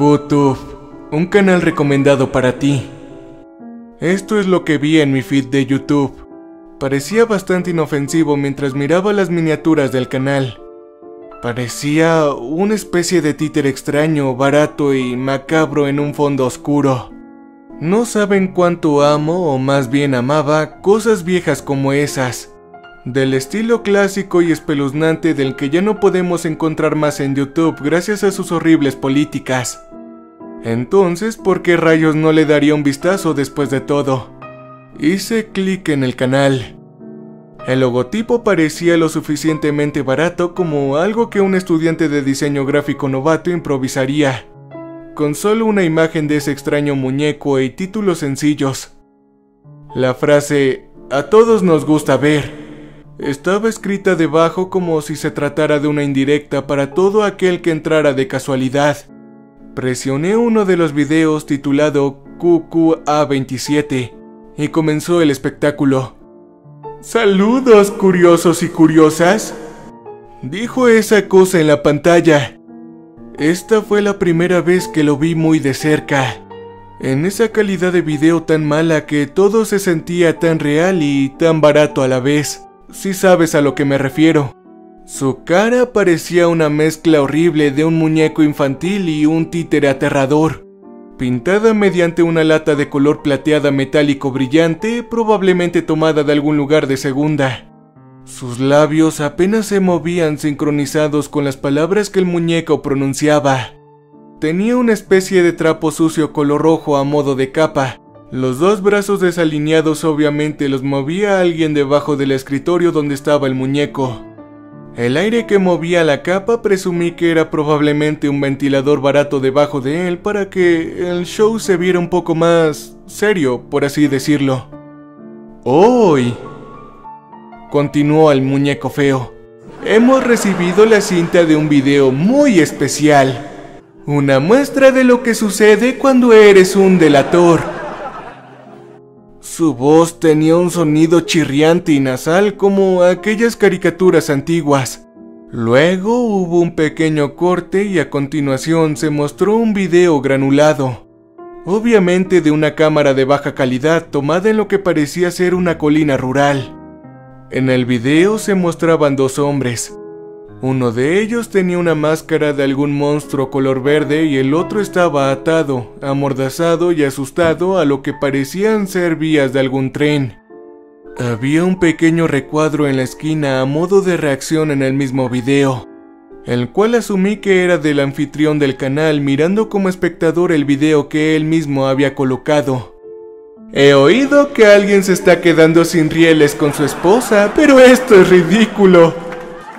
BootTube, un canal recomendado para ti. Esto es lo que vi en mi feed de YouTube. Parecía bastante inofensivo mientras miraba las miniaturas del canal. Parecía una especie de títere extraño, barato y macabro en un fondo oscuro. No saben cuánto amo, o más bien amaba, cosas viejas como esas. Del estilo clásico y espeluznante del que ya no podemos encontrar más en YouTube gracias a sus horribles políticas. Entonces, ¿por qué rayos no le daría un vistazo después de todo? Hice clic en el canal. El logotipo parecía lo suficientemente barato como algo que un estudiante de diseño gráfico novato improvisaría, con solo una imagen de ese extraño muñeco y títulos sencillos. La frase "a todos nos gusta ver" estaba escrita debajo como si se tratara de una indirecta para todo aquel que entrara de casualidad. Presioné uno de los videos titulado QQA27 y comenzó el espectáculo. "Saludos, curiosos y curiosas", dijo esa cosa en la pantalla. Esta fue la primera vez que lo vi muy de cerca, en esa calidad de video tan mala que todo se sentía tan real y tan barato a la vez, si sabes a lo que me refiero. Su cara parecía una mezcla horrible de un muñeco infantil y un títere aterrador, pintada mediante una lata de color plateada metálico brillante, probablemente tomada de algún lugar de segunda. Sus labios apenas se movían sincronizados con las palabras que el muñeco pronunciaba. Tenía una especie de trapo sucio color rojo a modo de capa. Los dos brazos desalineados obviamente los movía alguien debajo del escritorio donde estaba el muñeco. El aire que movía la capa presumí que era probablemente un ventilador barato debajo de él para que el show se viera un poco más serio, por así decirlo. "Hoy", continuó el muñeco feo, "hemos recibido la cinta de un video muy especial. Una muestra de lo que sucede cuando eres un delator". Su voz tenía un sonido chirriante y nasal como aquellas caricaturas antiguas. Luego hubo un pequeño corte y a continuación se mostró un video granulado, obviamente de una cámara de baja calidad tomada en lo que parecía ser una colina rural. En el video se mostraban dos hombres. Uno de ellos tenía una máscara de algún monstruo color verde y el otro estaba atado, amordazado y asustado a lo que parecían ser vías de algún tren. Había un pequeño recuadro en la esquina a modo de reacción en el mismo video, el cual asumí que era del anfitrión del canal mirando como espectador el video que él mismo había colocado. "He oído que alguien se está quedando sin rieles con su esposa, pero esto es ridículo".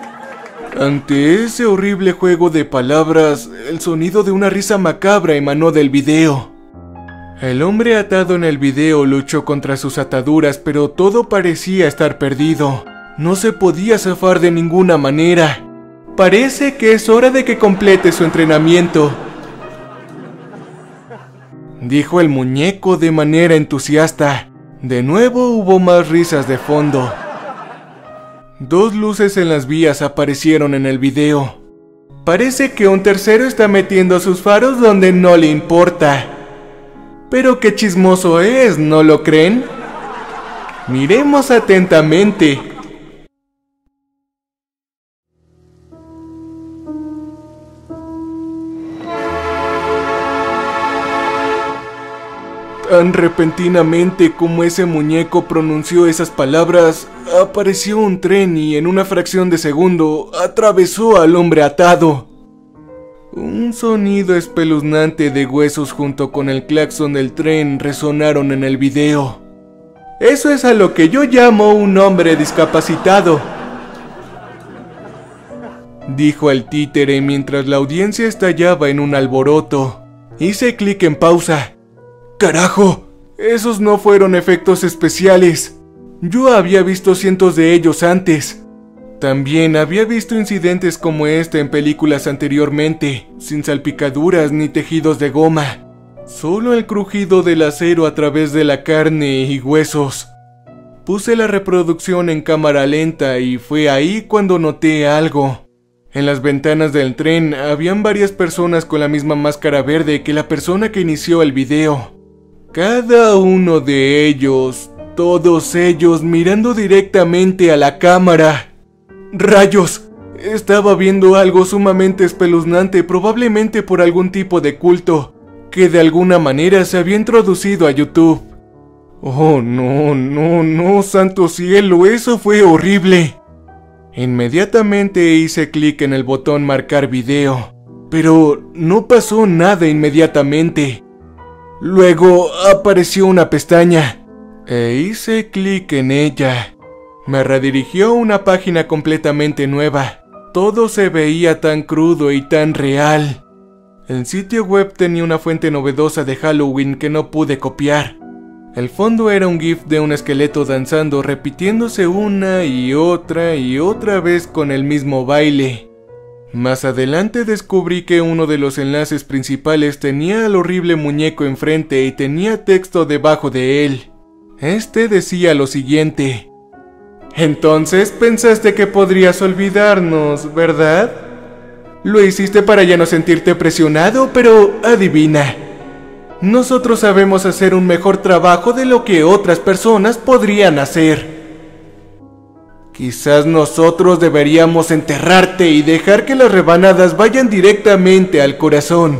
Ante ese horrible juego de palabras, el sonido de una risa macabra emanó del video. El hombre atado en el video luchó contra sus ataduras, pero todo parecía estar perdido. No se podía zafar de ninguna manera. "Parece que es hora de que complete su entrenamiento", dijo el muñeco de manera entusiasta. De nuevo hubo más risas de fondo. Dos luces en las vías aparecieron en el video. "Parece que un tercero está metiendo sus faros donde no le importa. Pero qué chismoso es, ¿no lo creen? Miremos atentamente". Tan repentinamente como ese muñeco pronunció esas palabras, apareció un tren y en una fracción de segundo atravesó al hombre atado. Un sonido espeluznante de huesos junto con el claxon del tren resonaron en el video. "Eso es a lo que yo llamo un hombre discapacitado", dijo el títere mientras la audiencia estallaba en un alboroto. Hice clic en pausa. "¡Carajo! Esos no fueron efectos especiales. Yo había visto cientos de ellos antes. También había visto incidentes como este en películas anteriormente, sin salpicaduras ni tejidos de goma. Solo el crujido del acero a través de la carne y huesos". Puse la reproducción en cámara lenta y fue ahí cuando noté algo. En las ventanas del tren habían varias personas con la misma máscara verde que la persona que inició el video. Cada uno de ellos, todos ellos mirando directamente a la cámara. ¡Rayos! Estaba viendo algo sumamente espeluznante, probablemente por algún tipo de culto, que de alguna manera se había introducido a YouTube. Oh, no, santo cielo, eso fue horrible. Inmediatamente hice clic en el botón marcar video, pero no pasó nada inmediatamente. Luego apareció una pestaña, e hice clic en ella. Me redirigió a una página completamente nueva. Todo se veía tan crudo y tan real. El sitio web tenía una fuente novedosa de Halloween que no pude copiar. El fondo era un GIF de un esqueleto danzando, repitiéndose una y otra vez con el mismo baile. Más adelante descubrí que uno de los enlaces principales tenía al horrible muñeco enfrente y tenía texto debajo de él. Este decía lo siguiente: entonces pensaste que podrías olvidarnos, ¿verdad? Lo hiciste para ya no sentirte presionado, pero adivina. Nosotros sabemos hacer un mejor trabajo de lo que otras personas podrían hacer. Quizás nosotros deberíamos enterrarte y dejar que las rebanadas vayan directamente al corazón.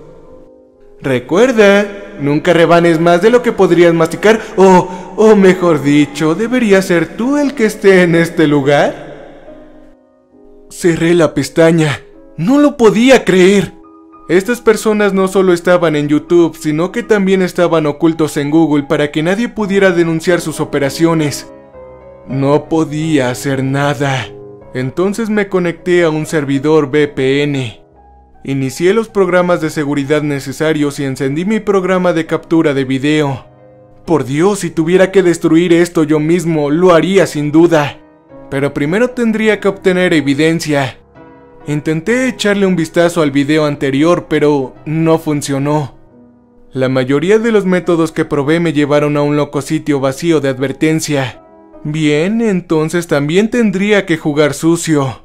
Recuerda, nunca rebanes más de lo que podrías masticar, o mejor dicho, debería ser tú el que esté en este lugar. Cerré la pestaña. No lo podía creer. Estas personas no solo estaban en YouTube, sino que también estaban ocultos en Google para que nadie pudiera denunciar sus operaciones. No podía hacer nada. Entonces me conecté a un servidor VPN. Inicié los programas de seguridad necesarios y encendí mi programa de captura de video. Por Dios, si tuviera que destruir esto yo mismo, lo haría sin duda. Pero primero tendría que obtener evidencia. Intenté echarle un vistazo al video anterior, pero no funcionó. La mayoría de los métodos que probé me llevaron a un loco sitio vacío de advertencia. Bien, entonces también tendría que jugar sucio.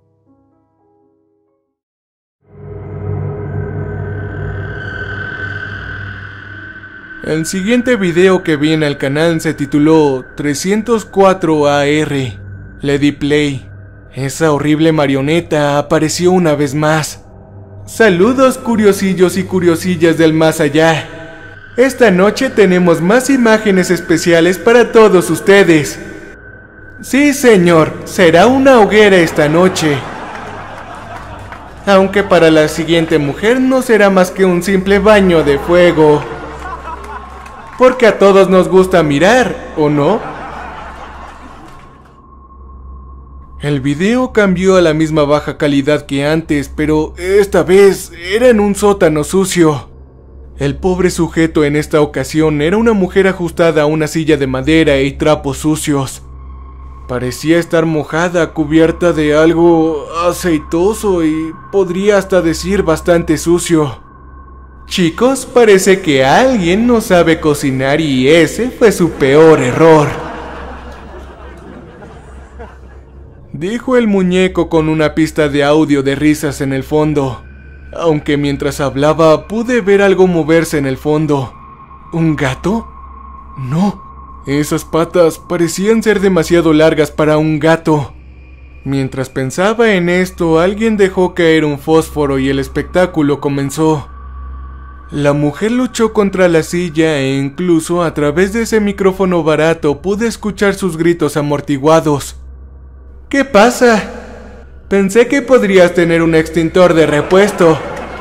El siguiente video que vi en el canal se tituló 304 AR. Le di play. Esa horrible marioneta apareció una vez más. Saludos curiosillos y curiosillas del más allá. Esta noche tenemos más imágenes especiales para todos ustedes. Sí, señor, será una hoguera esta noche. Aunque para la siguiente mujer no será más que un simple baño de fuego. Porque a todos nos gusta mirar, ¿o no? El video cambió a la misma baja calidad que antes, pero esta vez era en un sótano sucio. El pobre sujeto en esta ocasión era una mujer ajustada a una silla de madera y trapos sucios. Parecía estar mojada, cubierta de algo aceitoso y podría hasta decir bastante sucio. Chicos, parece que alguien no sabe cocinar y ese fue su peor error. Dijo el muñeco con una pista de audio de risas en el fondo. Aunque mientras hablaba pude ver algo moverse en el fondo. ¿Un gato? No, esas patas parecían ser demasiado largas para un gato. Mientras pensaba en esto, alguien dejó caer un fósforo y el espectáculo comenzó. La mujer luchó contra la silla e incluso a través de ese micrófono barato pude escuchar sus gritos amortiguados. ¿Qué pasa? Pensé que podrías tener un extintor de repuesto,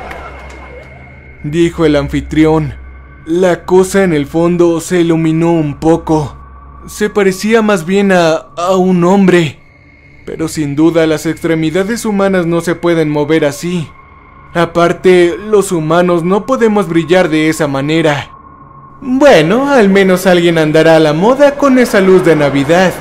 dijo el anfitrión. La cosa en el fondo se iluminó un poco. Se parecía más bien a un hombre. Pero sin duda las extremidades humanas no se pueden mover así. Aparte, los humanos no podemos brillar de esa manera. Bueno, al menos alguien andará a la moda con esa luz de Navidad,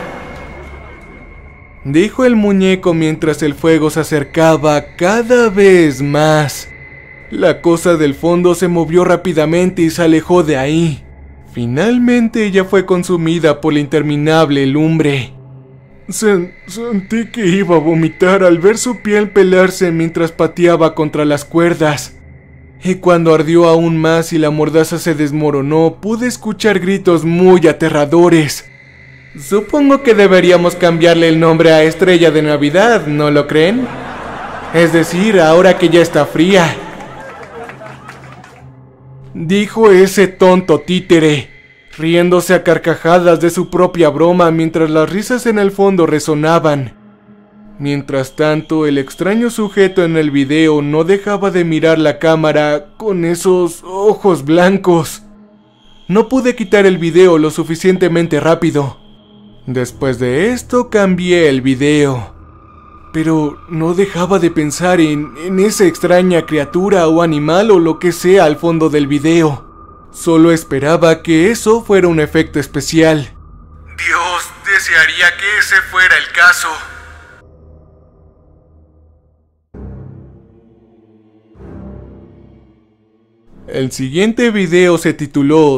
dijo el muñeco mientras el fuego se acercaba cada vez más. La cosa del fondo se movió rápidamente y se alejó de ahí. Finalmente ella fue consumida por la interminable lumbre. Sentí que iba a vomitar al ver su piel pelarse mientras pateaba contra las cuerdas. Y cuando ardió aún más y la mordaza se desmoronó, pude escuchar gritos muy aterradores. Supongo que deberíamos cambiarle el nombre a Estrella de Navidad, ¿no lo creen? Es decir, ahora que ya está fría. Dijo ese tonto títere, riéndose a carcajadas de su propia broma mientras las risas en el fondo resonaban. Mientras tanto, el extraño sujeto en el video no dejaba de mirar la cámara con esos ojos blancos. No pude quitar el video lo suficientemente rápido. Después de esto cambié el video. Pero no dejaba de pensar en esa extraña criatura o animal o lo que sea al fondo del video. Solo esperaba que eso fuera un efecto especial. Dios, desearía que ese fuera el caso. El siguiente video se tituló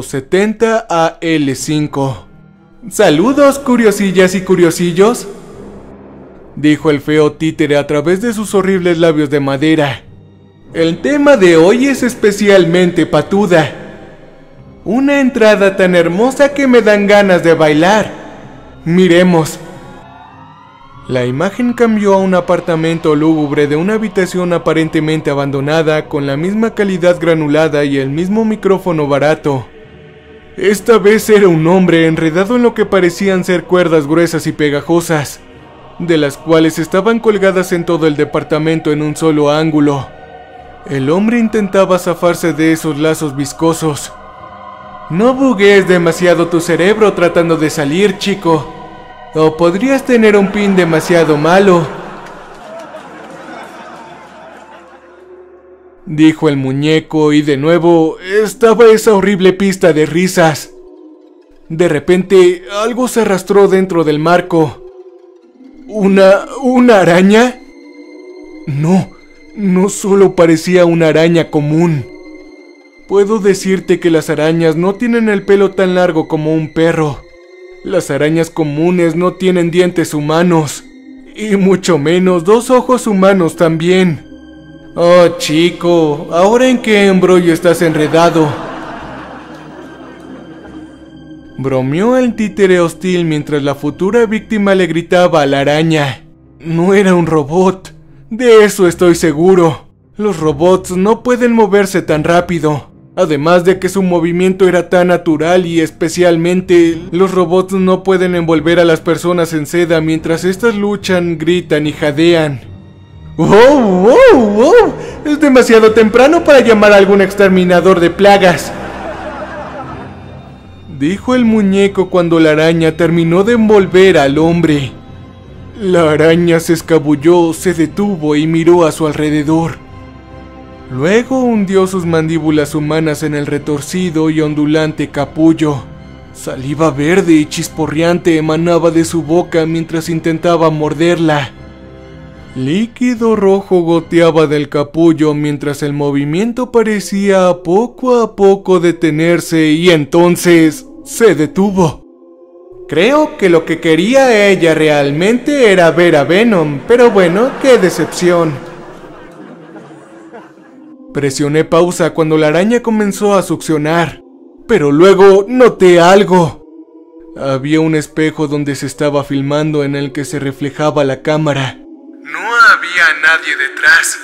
70AL5. ¡Saludos, curiosillas y curiosillos!, dijo el feo títere a través de sus horribles labios de madera. El tema de hoy es especialmente patuda. Una entrada tan hermosa que me dan ganas de bailar. Miremos. La imagen cambió a un apartamento lúgubre de una habitación aparentemente abandonada con la misma calidad granulada y el mismo micrófono barato. Esta vez era un hombre enredado en lo que parecían ser cuerdas gruesas y pegajosas, de las cuales estaban colgadas en todo el departamento en un solo ángulo. El hombre intentaba zafarse de esos lazos viscosos. No buguees demasiado tu cerebro tratando de salir, chico. O podrías tener un pin demasiado malo, dijo el muñeco, y de nuevo estaba esa horrible pista de risas. De repente, algo se arrastró dentro del marco. ¿Una araña? No solo parecía una araña común. Puedo decirte que las arañas no tienen el pelo tan largo como un perro. Las arañas comunes no tienen dientes humanos, y mucho menos 2 ojos humanos también. Oh, chico, ¿ahora en qué embrollo estás enredado?, bromeó el títere hostil mientras la futura víctima le gritaba a la araña. No era un robot, de eso estoy seguro. Los robots no pueden moverse tan rápido. Además de que su movimiento era tan natural, y especialmente los robots no pueden envolver a las personas en seda mientras éstas luchan, gritan y jadean. ¡Wow! Es demasiado temprano para llamar a algún exterminador de plagas, dijo el muñeco cuando la araña terminó de envolver al hombre. La araña se escabulló, se detuvo y miró a su alrededor. Luego hundió sus mandíbulas humanas en el retorcido y ondulante capullo. Saliva verde y chisporreante emanaba de su boca mientras intentaba morderla. Líquido rojo goteaba del capullo mientras el movimiento parecía poco a poco detenerse, y entonces se detuvo. Creo que lo que quería ella realmente era ver a Venom, pero bueno, qué decepción. Presioné pausa cuando la araña comenzó a succionar, pero luego noté algo. Había un espejo donde se estaba filmando en el que se reflejaba la cámara. No había nadie detrás.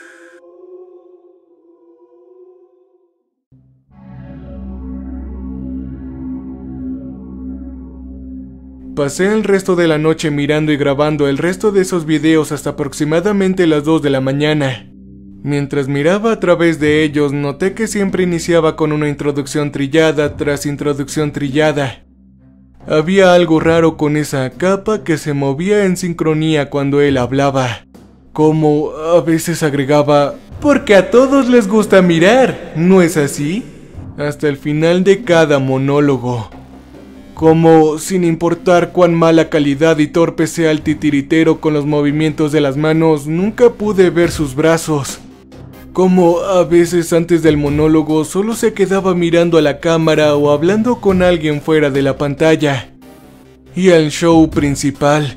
Pasé el resto de la noche mirando y grabando el resto de esos videos hasta aproximadamente las 2 de la mañana. Mientras miraba a través de ellos, noté que siempre iniciaba con una introducción trillada tras introducción trillada. Había algo raro con esa capa que se movía en sincronía cuando él hablaba. Como a veces agregaba, porque a todos les gusta mirar, ¿no es así?, hasta el final de cada monólogo. Como, sin importar cuán mala calidad y torpe sea el titiritero con los movimientos de las manos, nunca pude ver sus brazos. Como a veces antes del monólogo solo se quedaba mirando a la cámara o hablando con alguien fuera de la pantalla. Y al show principal,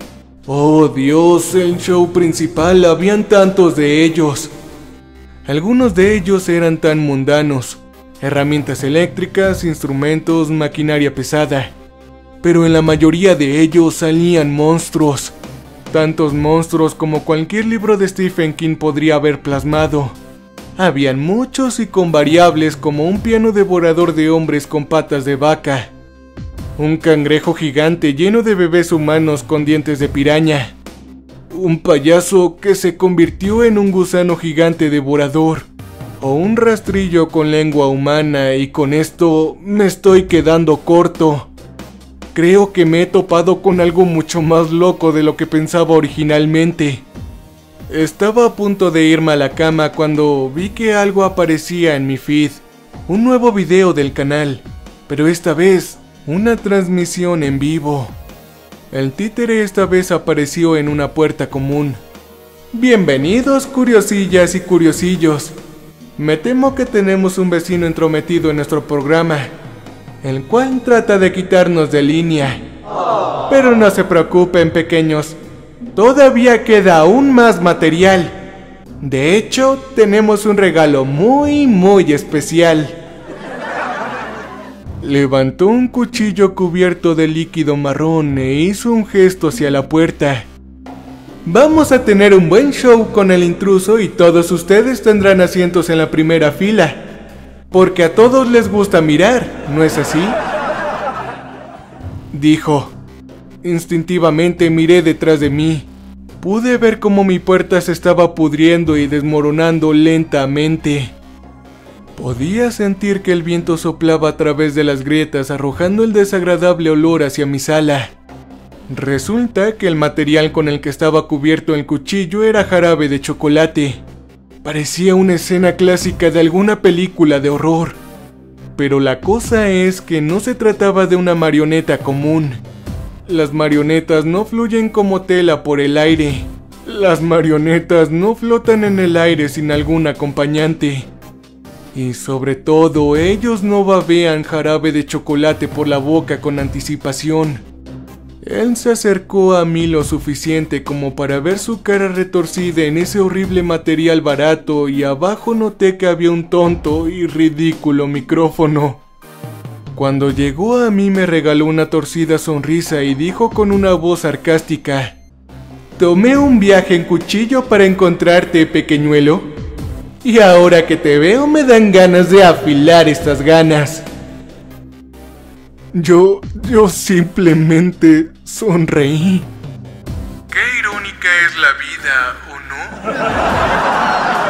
Oh Dios, el show principal, habían tantos de ellos. Algunos de ellos eran tan mundanos: herramientas eléctricas, instrumentos, maquinaria pesada. Pero en la mayoría de ellos salían monstruos. Tantos monstruos como cualquier libro de Stephen King podría haber plasmado. Habían muchos y con variables, como un piano devorador de hombres con patas de vaca, un cangrejo gigante lleno de bebés humanos con dientes de piraña, un payaso que se convirtió en un gusano gigante devorador, o un rastrillo con lengua humana, y con esto me estoy quedando corto. Creo que me he topado con algo mucho más loco de lo que pensaba originalmente. Estaba a punto de irme a la cama cuando vi que algo aparecía en mi feed. Un nuevo video del canal, pero esta vez una transmisión en vivo. El títere esta vez apareció en una puerta común. Bienvenidos, curiosillas y curiosillos. Me temo que tenemos un vecino entrometido en nuestro programa, el cual trata de quitarnos de línea. Pero no se preocupen, pequeños, todavía queda aún más material. De hecho, tenemos un regalo muy especial. Levantó un cuchillo cubierto de líquido marrón e hizo un gesto hacia la puerta. Vamos a tener un buen show con el intruso y todos ustedes tendrán asientos en la primera fila, porque a todos les gusta mirar, ¿no es así?, dijo. Instintivamente miré detrás de mí. Pude ver cómo mi puerta se estaba pudriendo y desmoronando lentamente. Podía sentir que el viento soplaba a través de las grietas, arrojando el desagradable olor hacia mi sala. Resulta que el material con el que estaba cubierto el cuchillo era jarabe de chocolate. Parecía una escena clásica de alguna película de horror. Pero la cosa es que no se trataba de una marioneta común. Las marionetas no fluyen como tela por el aire. Las marionetas no flotan en el aire sin algún acompañante. Y sobre todo, ellos no babean jarabe de chocolate por la boca con anticipación. Él se acercó a mí lo suficiente como para ver su cara retorcida en ese horrible material barato, y abajo noté que había un tonto y ridículo micrófono. Cuando llegó a mí me regaló una torcida sonrisa y dijo con una voz sarcástica: «Tomé un viaje en cuchillo para encontrarte, pequeñuelo, y ahora que te veo me dan ganas de afilar estas ganas». Yo simplemente sonreí. Qué irónica es la vida, ¿o no?